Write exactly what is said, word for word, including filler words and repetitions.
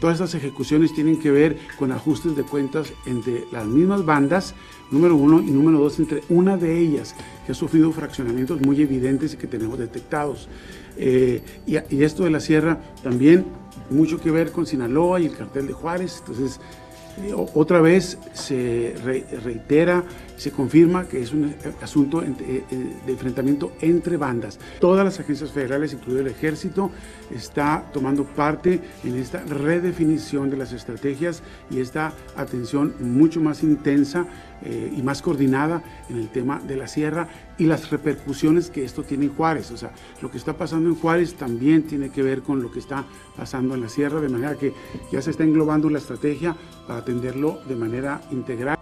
todas estas ejecuciones tienen que ver con ajustes de cuentas entre las mismas bandas, número uno, y número dos, entre una de ellas, que ha sufrido fraccionamientos muy evidentes y que tenemos detectados. Eh, y, y esto de la sierra también mucho que ver con Sinaloa y el cartel de Juárez. Entonces, eh, otra vez se re, reitera, se confirma que es un asunto de enfrentamiento entre bandas. Todas las agencias federales, incluido el Ejército, está tomando parte en esta redefinición de las estrategias y esta atención mucho más intensa eh, y más coordinada en el tema de la sierra y las repercusiones que esto tiene en Juárez. O sea, lo que está pasando en Juárez también tiene que ver con lo que está pasando en la sierra, de manera que ya se está englobando la estrategia para atenderlo de manera integral.